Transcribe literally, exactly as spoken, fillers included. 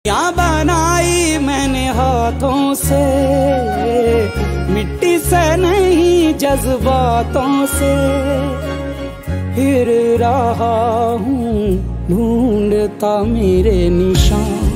या बनाई मैंने हाथों से, मिट्टी से नहीं जज्बातों से। फिर रहा हूँ ढूंढता मेरे निशान।